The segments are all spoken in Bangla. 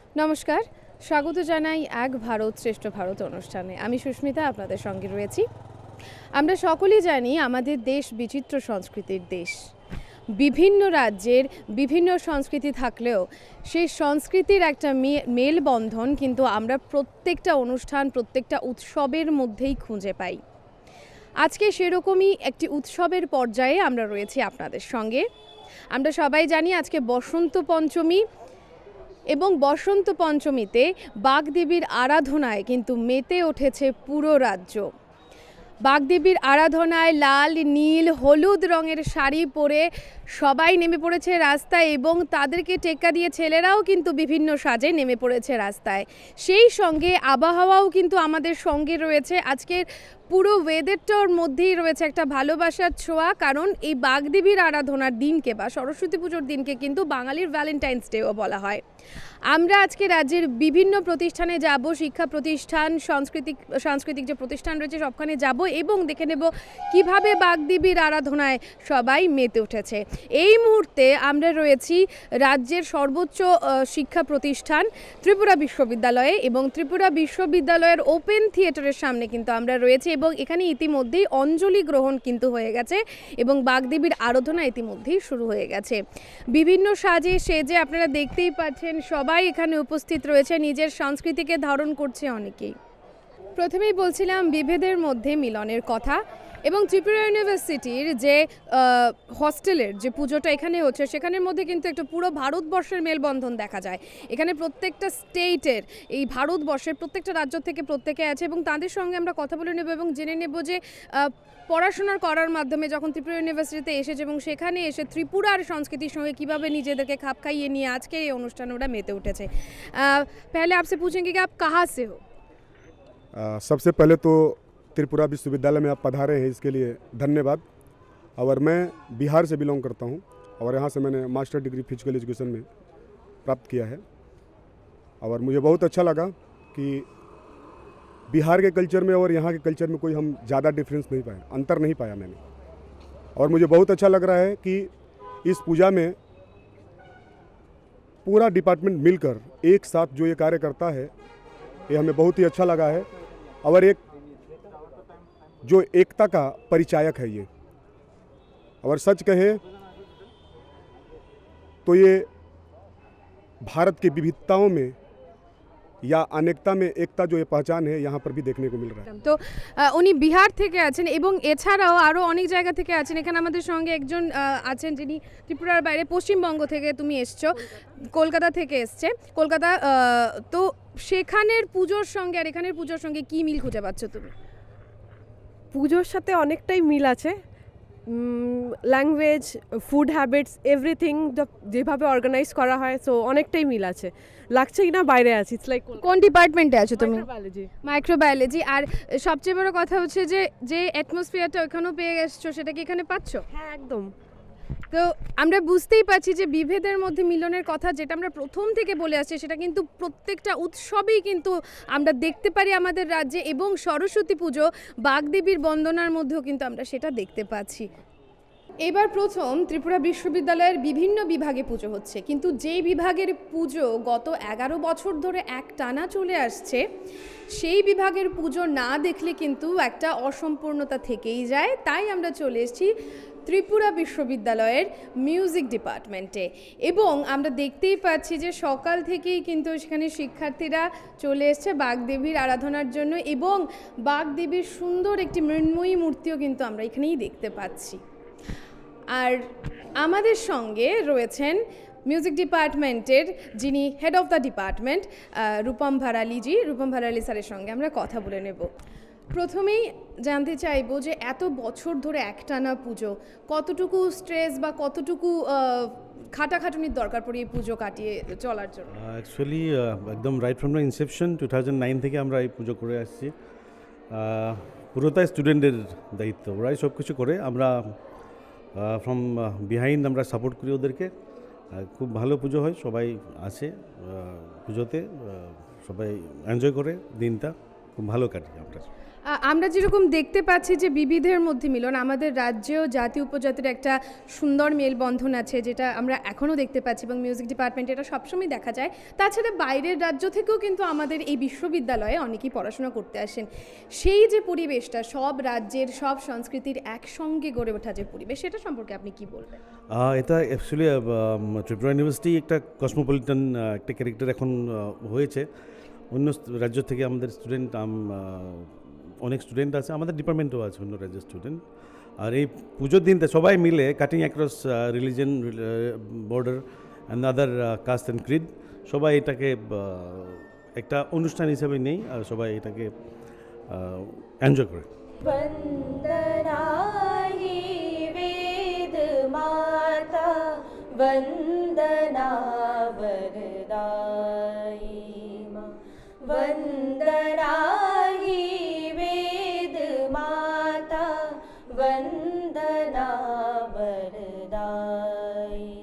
নমস্কার, স্বাগত জানাই এক ভারত শ্রেষ্ঠ ভারত অনুষ্ঠানে। আমি সুস্মিতা আপনাদের সঙ্গে রয়েছি। আমরা সকলেই জানি আমাদের দেশ বিচিত্র সংস্কৃতির দেশ। বিভিন্ন রাজ্যের বিভিন্ন সংস্কৃতি থাকলেও সেই সংস্কৃতির একটা মেলবন্ধন কিন্তু আমরা প্রত্যেকটা অনুষ্ঠান, প্রত্যেকটা উৎসবের মধ্যেই খুঁজে পাই। আজকে সেরকমই একটি উৎসবের পর্যায়ে আমরা রয়েছি আপনাদের সঙ্গে। আমরা সবাই জানি আজকে বসন্ত পঞ্চমী এবং বসন্ত পঞ্চমীতে বাগদেবীর আরাধনায় কিন্তু মেতে উঠেছে পুরো রাজ্য। বাগদেবীর আরাধনায় লাল, নীল, হলুদ রঙের শাড়ি পরে সবাই নেমে পড়েছে রাস্তায় এবং তাদেরকে টেক্কা দিয়ে ছেলেরাও কিন্তু বিভিন্ন সাজে নেমে পড়েছে রাস্তায়। সেই সঙ্গে আবহাওয়াও কিন্তু আমাদের সঙ্গে রয়েছে। আজকের পুরো ওয়েদারটার মধ্যেই রয়েছে একটা ভালোবাসার ছোঁয়া, কারণ এই বাগদেবীর আরাধনার দিনকে বা সরস্বতী পুজোর দিনকে কিন্তু বাঙালির ভ্যালেন্টাইন্স ডেও বলা হয়। আমরা আজকে রাজ্যের বিভিন্ন প্রতিষ্ঠানে যাব, শিক্ষা প্রতিষ্ঠান, সাংস্কৃতিক যে প্রতিষ্ঠান রয়েছে সবখানে যাব এবং দেখে নেব কিভাবে বাগদেবীর আরাধনায় সবাই মেতে উঠেছে। এই মুহূর্তে আমরা রয়েছি রাজ্যের সর্বোচ্চ শিক্ষা প্রতিষ্ঠান ত্রিপুরা বিশ্ববিদ্যালয়ে এবং ত্রিপুরা বিশ্ববিদ্যালয়ের ওপেন থিয়েটারের সামনে কিন্তু আমরা রয়েছি এবং এখানে ইতিমধ্যেই অঞ্জলি গ্রহণ কিন্তু হয়ে গেছে এবং বাগদেবীর আরাধনা ইতিমধ্যেই শুরু হয়ে গেছে। বিভিন্ন সাজে সেজে আপনারা দেখতেই পাচ্ছেন সবাই এখানে উপস্থিত রয়েছে, নিজের সংস্কৃতিকে ধারণ করছে অনেকেই। প্রথমেই বলছিলাম বিভেদের মধ্যে মিলনের কথা এবং ত্রিপুরা ইউনিভার্সিটির যে হস্টেলের যে পুজোটা এখানে হচ্ছে সেখানের মধ্যে কিন্তু একটা পুরো ভারতবর্ষের মেলবন্ধন দেখা যায়। এখানে প্রত্যেকটা স্টেটের, এই ভারতবর্ষের প্রত্যেকটা রাজ্য থেকে প্রত্যেকে আছে এবং তাদের সঙ্গে আমরা কথা বলে নেব এবং জেনে নেব যে পড়াশোনার করার মাধ্যমে যখন ত্রিপুরা ইউনিভার্সিটিতে এসেছে এবং সেখানে এসে ত্রিপুরার সংস্কৃতির সঙ্গে কীভাবে নিজেদেরকে খাপ খাইয়ে নিয়ে আজকের এই অনুষ্ঠানে ওরা মেতে উঠেছে। पहले आपसे पूछेंगे कि आप कहाँ से हो? सबसे पहले तो त्रिपुरा विश्वविद्यालय में आप पधारे हैं, इसके लिए धन्यवाद। और मैं बिहार से बिलोंग करता हूं और यहां से मैंने मास्टर डिग्री फिजिकल एजुकेशन में प्राप्त किया है और मुझे बहुत अच्छा लगा कि बिहार के कल्चर में और यहां के कल्चर में कोई हम ज़्यादा डिफरेंस नहीं पाया, अंतर नहीं पाया मैंने। और मुझे बहुत अच्छा लग रहा है कि इस पूजा में पूरा डिपार्टमेंट मिलकर एक साथ जो ये कार्य करता है, ये हमें बहुत ही अच्छा लगा है और एक जो एकता का परिचायक है ये। और सच कहे तो ये भारत की विविधताओं में या अनेकता में एकता जो ये पहचान है यहाँ पर भी देखने को मिल रहा है। তো উনি বিহার থেকে আছেন এবং এছাড়াও আরও অনেক জায়গা থেকে আছেন। এখানে আমাদের সঙ্গে একজন আছেন যিনি ত্রিপুরার বাইরে পশ্চিমবঙ্গ থেকে তুমি এসছো, কলকাতা থেকে এসছে। কলকাতা, তো সেখানের পুজোর সঙ্গে আর এখানের পুজোর সঙ্গে কি মিল খুঁজে পাচ্ছ তুমি? পুজোর সাথে অনেকটাই মিল আছে। ল্যাঙ্গুয়েজ, ফুড হ্যাবিটস, এভরিথিং যেভাবে অর্গানাইজ করা হয়, সো অনেকটাই মিল আছে। লাগছে কি না বাইরে আছি। ইটস লাইক কোন ডিপার্টমেন্টে আছো তুমি? মাইক্রোবায়োলজি। মাইক্রোবায়োলজি। আর সবচেয়ে বড় কথা হচ্ছে যে যে অ্যাটমসফিয়ারটা ওখানেও পেয়ে এসছো সেটা কি এখানে পাচ্ছ? হ্যাঁ, একদম। তো আমরা বুঝতেই পারছি যে বিভেদের মধ্যে মিলনের কথা যেটা আমরা প্রথম থেকে বলে আসছি সেটা কিন্তু প্রত্যেকটা উৎসবেই কিন্তু আমরা দেখতে পারি আমাদের রাজ্যে এবং সরস্বতী পুজো, বাগদেবীর বন্দনার মধ্যেও কিন্তু আমরা সেটা দেখতে পাচ্ছি। এবার প্রথম ত্রিপুরা বিশ্ববিদ্যালয়ের বিভিন্ন বিভাগে পুজো হচ্ছে, কিন্তু যেই বিভাগের পুজো গত 11 বছর ধরে একটানা চলে আসছে সেই বিভাগের পুজো না দেখলে কিন্তু একটা অসম্পূর্ণতা থেকেই যায়। তাই আমরা চলে এসেছি ত্রিপুরা বিশ্ববিদ্যালয়ের মিউজিক ডিপার্টমেন্টে এবং আমরা দেখতেই পাচ্ছি যে সকাল থেকেই কিন্তু সেখানে শিক্ষার্থীরা চলে এসছে বাগদেবীর আরাধনার জন্য এবং বাগদেবীর সুন্দর একটি মৃন্ময়ী মূর্তিও কিন্তু আমরা এখানেই দেখতে পাচ্ছি। আর আমাদের সঙ্গে রয়েছেন মিউজিক ডিপার্টমেন্টের যিনি head of the department Rupam ভারালিজি। রূপম ভারালি স্যারের সঙ্গে আমরা কথা বলে নেব। প্রথমেই জানতে চাইবো যে এত বছর ধরে একটানা পুজো, কতটুকু স্ট্রেস বা কতটুকু খাটাখাটুনির দরকার পড়ে এই পুজো কাটিয়ে চলার জন্য? অ্যাকচুয়ালি একদম রাইট ফ্রম দ্য ইনসেপশন 2009 থেকে আমরা এই পুজো করে আসছি। পুরোটাই স্টুডেন্টের দায়িত্ব, ওরাই সব কিছু করে। আমরা ফ্রম বিহাইন্ড আমরা সাপোর্ট করি ওদেরকে। খুব ভালো পুজো হয়, সবাই আসে পুজোতে, সবাই এনজয় করে, দিনটা খুব ভালো কাটে আমরা। আমরা যেরকম দেখতে পাচ্ছি যে বিবিধের মধ্যে মিলন, আমাদের রাজ্যেও জাতি উপজাতির একটা সুন্দর মেলবন্ধন আছে, যেটা আমরা এখনও দেখতে পাচ্ছি এবং মিউজিক ডিপার্টমেন্টে এটা সবসময় দেখা যায়। তাছাড়া বাইরের রাজ্য থেকেও কিন্তু আমাদের এই বিশ্ববিদ্যালয়ে অনেকেই পড়াশোনা করতে আসেন। সেই যে পরিবেশটা, সব রাজ্যের সব সংস্কৃতির একসঙ্গে গড়ে ওঠা যে পরিবেশ, সেটা সম্পর্কে আপনি কি বলবেন? এটা অ্যাকচুয়ালি ত্রিপুরা ইউনিভার্সিটি একটা কসমোপলিটন একটা ক্যারেক্টার এখন হয়েছে। অন্য রাজ্য থেকে আমাদের স্টুডেন্ট অনেক স্টুডেন্ট আছে, আমাদের ডিপার্টমেন্টও আছে অন্য রাজ্যের স্টুডেন্ট। আর এই পুজোর দিনটা সবাই মিলে cutting across religion, border and other caste and creed, সবাই এটাকে একটা অনুষ্ঠান হিসেবে নেই আর সবাই এটাকে এনজয় করে। वंदना हि वेद माता वंदना वरदायी माँ, वंदना हि वेद माता वंदना वरदायी।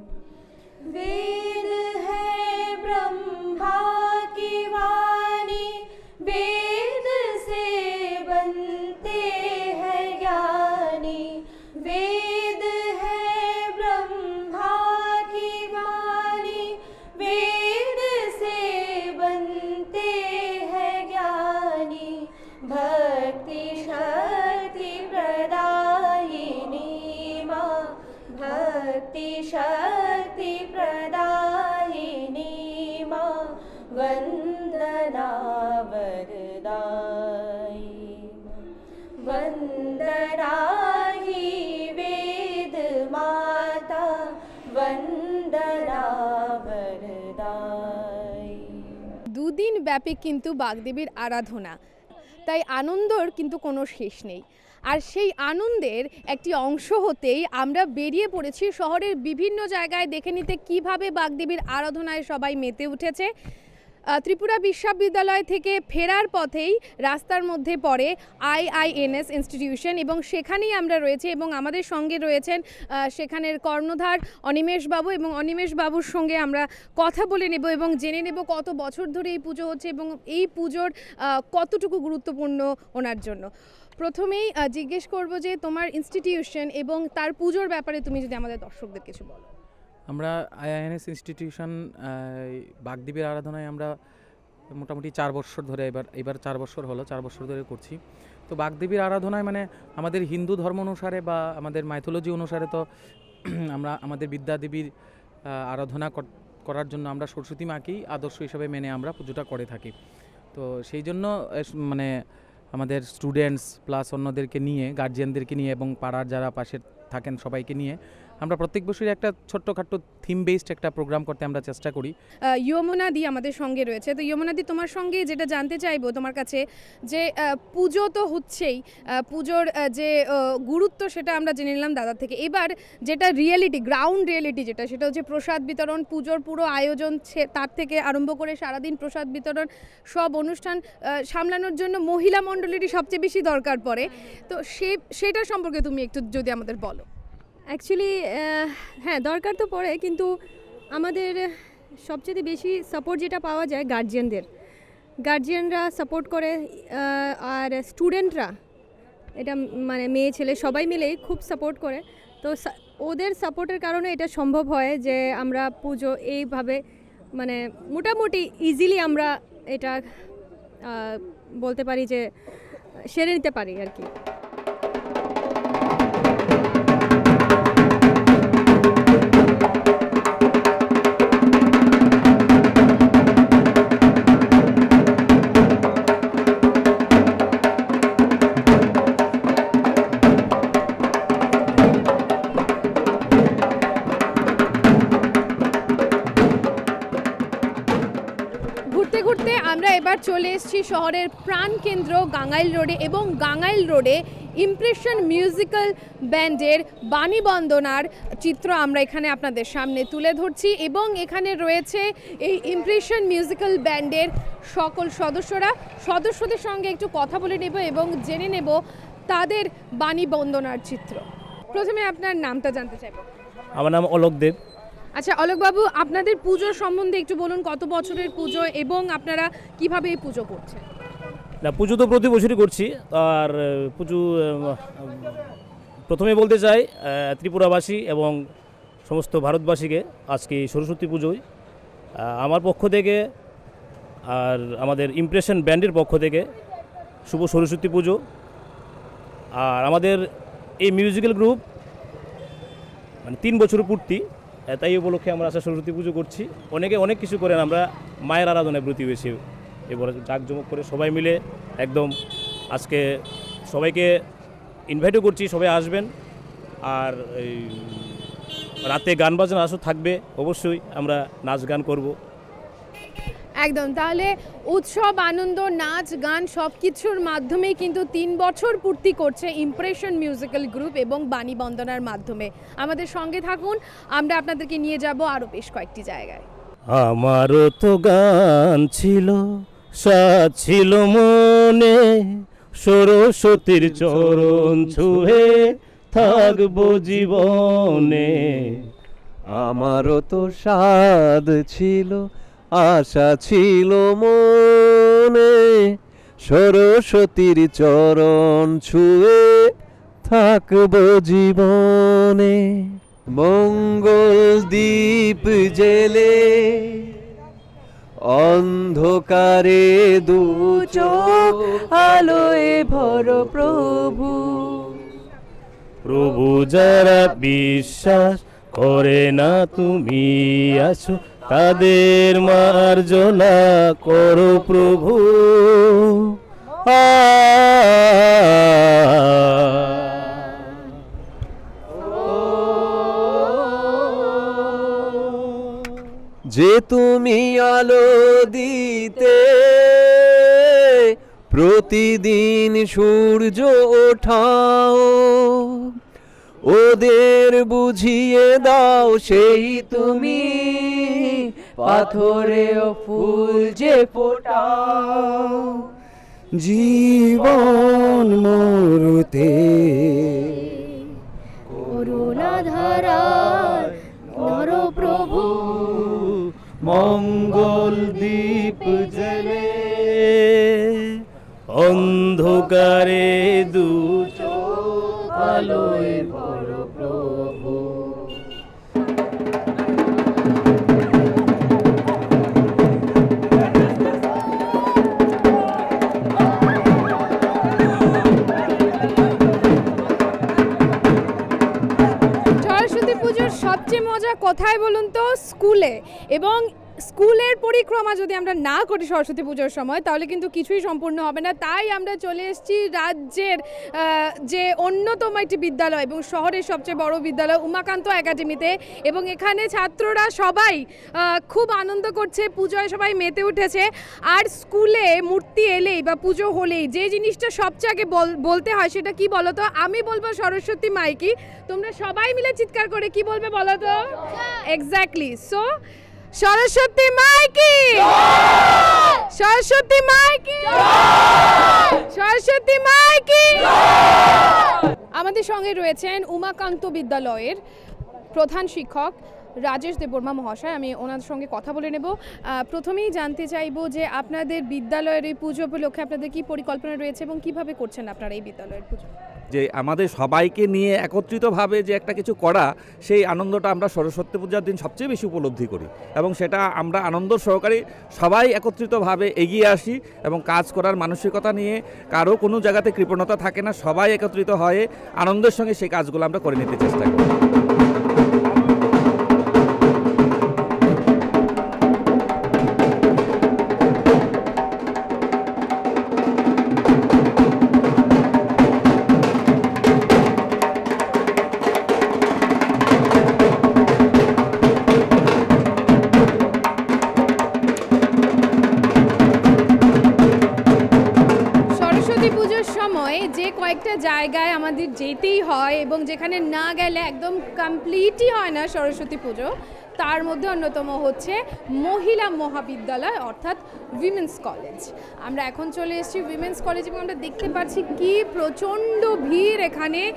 वेद है ब्रह्मा की वाणी, वेद से बनते हैं ज्ञानी। वेद है ब्रह्मा की वाणी, वेद से बनते हैं ज्ञानी। भक्ति शक्ति प्रदायिनी माँ, भक्ति शक्ति प्रदायिनी माँ, वंदना वरदायी माँ, वंदना हि वेद माता वंदना वरदायी। দুদিন ব্যাপী কিন্তু বাগদেবীর আরাধনা, তাই আনন্দর কিন্তু কোনো শেষ নেই। আর সেই আনন্দের একটি অংশ হতেই আমরা বেরিয়ে পড়েছি শহরের বিভিন্ন জায়গায় দেখে নিতে কিভাবে বাগদেবীর আরাধনায় সবাই মেতে উঠেছে। ত্রিপুরা বিশ্ববিদ্যালয় থেকে ফেরার পথেই রাস্তার মধ্যে পড়ে IINS ইনস্টিটিউশন এবং সেখানেই আমরা রয়েছে এবং আমাদের সঙ্গে রয়েছেন সেখানের কর্ণধার অনিমেষ বাবু, এবং অনিমেষ বাবুর সঙ্গে আমরা কথা বলে নেব এবং জেনে নেব কত বছর ধরে এই পুজো হচ্ছে এবং এই পুজোর কতটুকু গুরুত্বপূর্ণ ওনার জন্য। প্রথমেই জিজ্ঞেস করব যে তোমার ইনস্টিটিউশন এবং তার পুজোর ব্যাপারে তুমি যদি আমাদের দর্শকদের কিছু বলো। আমরা IINS ইনস্টিটিউশন বাগদেবীর আরাধনায় আমরা মোটামুটি 4 বছর ধরে, এবার 4 বছর হলো, 4 বছর ধরে করছি। তো বাগদেবীর আরাধনায় মানে আমাদের হিন্দু ধর্ম অনুসারে বা আমাদের মাইথোলজি অনুসারে তো আমরা আমাদের বিদ্যাদেবীর আরাধনা করার জন্য আমরা সরস্বতী মাকেই আদর্শ হিসাবে মেনে আমরা পুজোটা করে থাকি। তো সেই জন্য মানে আমাদের স্টুডেন্টস প্লাস অন্যদেরকে নিয়ে, গার্জিয়ানদেরকে নিয়ে এবং পাড়ার যারা পাশে থাকেন সবাইকে নিয়ে আমরা প্রত্যেক বছরই একটা ছোট্টখাট্টো থিম বেসড একটা প্রোগ্রাম করতে আমরা চেষ্টা করি। যমুনা দি আমাদের সঙ্গে রয়েছে। তো যমুনা দি, তোমার সঙ্গে যেটা জানতে চাইবো তোমার কাছে যে পুজো তো হচ্ছেই, পুজোর যে গুরুত্ব সেটা আমরা জেনে নিলাম দাদার থেকে। এবার যেটা রিয়েলিটি, গ্রাউন্ড রিয়েলিটি যেটা, সেটা হচ্ছে প্রসাদ বিতরণ, পুজোর পুরো আয়োজন তার থেকে আরম্ভ করে সারাদিন প্রসাদ বিতরণ, সব অনুষ্ঠান সামলানোর জন্য মহিলা মণ্ডলীরই সবচেয়ে বেশি দরকার পড়ে। তো সেটা সম্পর্কে তুমি একটু যদি আমাদের বলো। অ্যাকচুয়ালি হ্যাঁ, দরকার তো পড়ে, কিন্তু আমাদের সবচেয়ে বেশি সাপোর্ট যেটা পাওয়া যায় গার্জিয়ানরা সাপোর্ট করে, আর স্টুডেন্টরা, এটা মানে মেয়ে ছেলে সবাই মিলেই খুব সাপোর্ট করে। তো ওদের সাপোর্টের কারণে এটা সম্ভব হয় যে আমরা পুজো এইভাবে মানে মোটামুটি ইজিলি আমরা এটা বলতে পারি যে সেরে নিতে পারি আর কি। আমরা এবার চলে এসেছি শহরের প্রাণকেন্দ্র গাঙ্গাইল রোডে, এবং গাঙ্গাইল রোডে ইমপ্রেশন মিউজিক্যাল ব্যান্ডের বাণী বন্দনার চিত্র আমরা এখানে আপনাদের সামনে তুলে ধরছি। এবং এখানে রয়েছে এই ইমপ্রেশন মিউজিক্যাল ব্যান্ডের সকল সদস্যদের সঙ্গে একটু কথা বলে নেব এবং জেনে নেব তাদের বাণী বন্দনার চিত্র। প্রথমে আপনার নামটা জানতে চাইব। আমার নাম অলোক দেব। আচ্ছা অলোকবাবু, আপনাদের পুজোর সম্বন্ধে একটু বলুন, কত বছরের পুজো এবং আপনারা কিভাবে এই পুজো করছেন? না, পুজো তো প্রতি বছরই করছি। আর পুজো প্রথমে বলতে চাই ত্রিপুরাবাসী এবং সমস্ত ভারতবাসীকে আজকে সরস্বতী পুজোয় আমার পক্ষ থেকে আর আমাদের ইমপ্রেশন ব্যান্ডের পক্ষ থেকে শুভ সরস্বতী পুজো। আর আমাদের এই মিউজিক্যাল গ্রুপ মানে 3 বছর পূর্তি, তাই উপলক্ষে আমরা আজকে সরস্বতী পুজো করছি। অনেকে অনেক কিছু করেন, আমরা মায়ের আরাধনায় ব্রতী হয়েছি এবারে জাঁকজমক করে সবাই মিলে একদম। আজকে সবাইকে ইনভাইটও করছি, সবাই আসবেন। আর এই রাতে গান বাজনা আসো থাকবে, অবশ্যই আমরা নাচ গান করব। একদম, তাহলে উৎসব, আনন্দ, নাচ গান সব কিছুর মাধ্যমেই কিন্তু 3 বছর পূর্তি করছে ইমপ্রেশন মিউজিক্যাল গ্রুপ এবং বাণী বন্দনার মাধ্যমে। আমাদের সঙ্গে থাকুন, আমরা আপনাদেরকে নিয়ে যাব আরও বেশ কয়েকটি জায়গায়। আমারও তো গান ছিল, সাথ ছিল মনে, সরস্বতীর চরণ ছুঁয়ে থাকবো জীবনে। আমারও তো স্বাদ ছিল, আশা ছিল মনে, সরস্বতীর চরণ ছুঁয়ে থাকবো জীবনে। মঙ্গল দীপ জেলে অন্ধকারে দু চোখ আলোয় ভর প্রভু। প্রভু যারা বিশ্বাস করে না তুমি আছো, তাদের মার্জনা করো প্রভু। যে তুমি আলো দিতে প্রতিদিন সূর্য ওঠাও, ওদের বুঝিয়ে দাও সেই তুমি পাথরেও ফুল যে ফোটাও। জীবন মরতে করুণা ধারার নর প্রভু, মঙ্গল দীপ জ্বলে অন্ধকারে দু চোখ আলোয় ভর প্রভু। সরস্বতী পুজোর সবচেয়ে মজা কোথায় বলুন তো? স্কুলে। এবং স্কুলের পরিক্রমা যদি আমরা না করি সরস্বতী পুজোর সময়, তাহলে কিন্তু কিছুই সম্পূর্ণ হবে না। তাই আমরা চলে এসেছি রাজ্যের যে অন্যতম একটি বিদ্যালয় এবং শহরের সবচেয়ে বড় বিদ্যালয় উমাকান্ত একাডেমিতে। এবং এখানে ছাত্ররা সবাই খুব আনন্দ করছে, পুজোয় সবাই মেতে উঠেছে। আর স্কুলে মূর্তি এলেই বা পুজো হলেই যে জিনিসটা সবচেয়ে আগে বলতে হয় সেটা কি বলো তো? আমি বলবো সরস্বতী মাইকি। তোমরা সবাই মিলে চিৎকার করে কি বলবে বলো তো? এক্স্যাক্টলি। সো সরস্বতী মাইকি, সরস্বতী মাইকি, সরস্বতী মাইকি। আমাদের সঙ্গে রয়েছেন উমাকান্ত বিদ্যালয়ের প্রধান শিক্ষক রাজেশ দেববর্মা মহাশয়। আমি ওনার সঙ্গে কথা বলে নেব। প্রথমেই জানতে চাইবো যে আপনাদের বিদ্যালয়ের এই পুজো উপলক্ষে আপনাদের কি পরিকল্পনা রয়েছে এবং কিভাবে করছেন আপনারা এই বিদ্যালয়ের পুজো? যে আমাদের সবাইকে নিয়ে একত্রিতভাবে যে একটা কিছু করা, সেই আনন্দটা আমরা সরস্বতী পূজার দিন সবচেয়ে বেশি উপলব্ধি করি এবং সেটা আমরা আনন্দ সহকারে সবাই একত্রিতভাবে এগিয়ে আসি এবং কাজ করার মানসিকতা নিয়ে কারো কোনো জায়গাতে কৃপণতা থাকে না, সবাই একত্রিত হয়ে আনন্দের সঙ্গে সেই কাজগুলো আমরা করে নিতে চেষ্টা করি। কয়েকটা জায়গায় আমাদের যেতেই হয় এবং যেখানে না গেলে একদম কমপ্লিটই হয় না সরস্বতী পুজো, তার মধ্যে অন্যতম হচ্ছে মহিলা মহাবিদ্যালয় অর্থাৎ উইমেন্স কলেজ। আমরা এখন চলে এসেছি উইমেন্স কলেজ এবং আমরা দেখতে পাচ্ছি কি প্রচণ্ড ভিড় এখানে।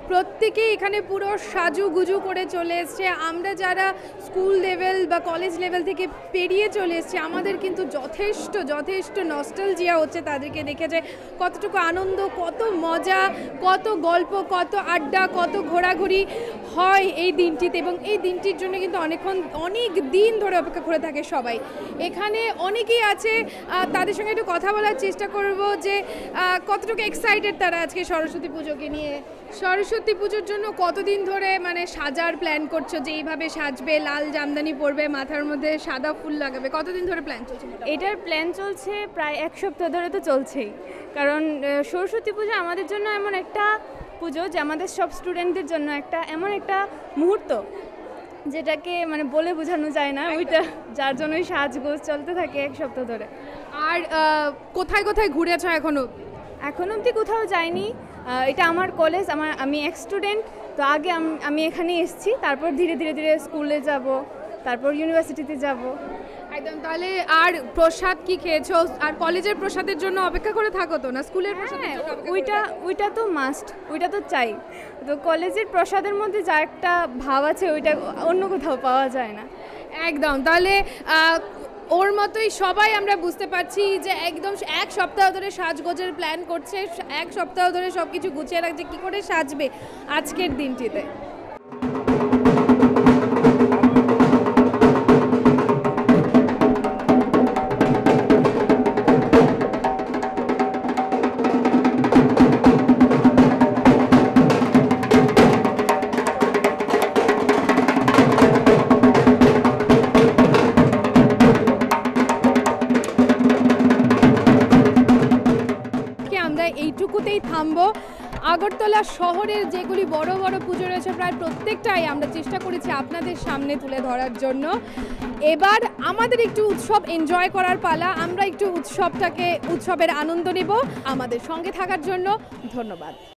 প্রত্যেকেই এখানে পুরো সাজুগুজু করে চলে এসছে। আমরা যারা স্কুল লেভেল বা কলেজ লেভেল থেকে পেরিয়ে চলে এসছি, আমাদের কিন্তু যথেষ্ট নস্টালজিয়া হচ্ছে তাদেরকে দেখে, যে কতটুকু আনন্দ, কত মজা, কত গল্প, কত আড্ডা, কত ঘোরাঘুরি হয় এই দিনটিতে। এবং এই দিনটির জন্য কিন্তু অনেক দিন ধরে অপেক্ষা করে থাকে সবাই। এখানে অনেকেই আছে, তাদের সঙ্গে একটু কথা বলার চেষ্টা করব যে কতটুকু এক্সাইটেড তারা আজকে সরস্বতী পুজোকে নিয়ে। সরস্বতী পুজোর জন্য কতদিন ধরে মানে সাজার প্ল্যান করছো, যে এইভাবে সাজবে, লাল জামদানি পরবে, মাথার মধ্যে সাদা ফুল লাগাবে, কতদিন ধরে প্ল্যান চলছে? এটার প্ল্যান চলছে প্রায় 1 সপ্তাহ ধরে, তো চলছেই। কারণ সরস্বতী পুজো আমাদের জন্য এমন একটা পুজো যে আমাদের সব স্টুডেন্টদের জন্য এমন একটা মুহূর্ত যেটাকে মানে বলে বোঝানো যায় না, ওইটা যার জন্যই সাজগোজ চলতে থাকে 1 সপ্তাহ ধরে। আর কোথায় কোথায় ঘুরেছো এখনো অবধি? কোথাও যাইনি, এটা আমার কলেজ, আমি এক্স স্টুডেন্ট, তো আগে আমি এখানেই এসেছি, তারপর ধীরে ধীরে স্কুলে যাব, তারপর ইউনিভার্সিটিতে যাব। একদম। তাহলে আর প্রসাদ কি খেয়েছো? আর কলেজের প্রসাদের জন্য অপেক্ষা করে থাকো তো, না স্কুলের প্রসাদ? ওইটা তো মাস্ট, ওইটা তো চাই। তো কলেজের প্রসাদের মধ্যে যা একটা ভাব আছে ওইটা অন্য কোথাও পাওয়া যায় না। একদম। তাহলে ওর মতোই সবাই আমরা বুঝতে পারছি যে একদম 1 সপ্তাহ ধরে সাজগোজের প্ল্যান করছে, 1 সপ্তাহ ধরে সব কিছু গুছিয়ে রাখছে কী করে সাজবে আজকের দিনটিতে। এইটুকুতেই থামবো। আগরতলা শহরের যেগুলি বড় বড় পুজো রয়েছে প্রায় প্রত্যেকটাই আমরা চেষ্টা করেছি আপনাদের সামনে তুলে ধরার জন্য। এবার আমাদের একটু উৎসব এনজয় করার পালা, আমরা একটু উৎসবের আনন্দ নেব। আমাদের সঙ্গে থাকার জন্য ধন্যবাদ।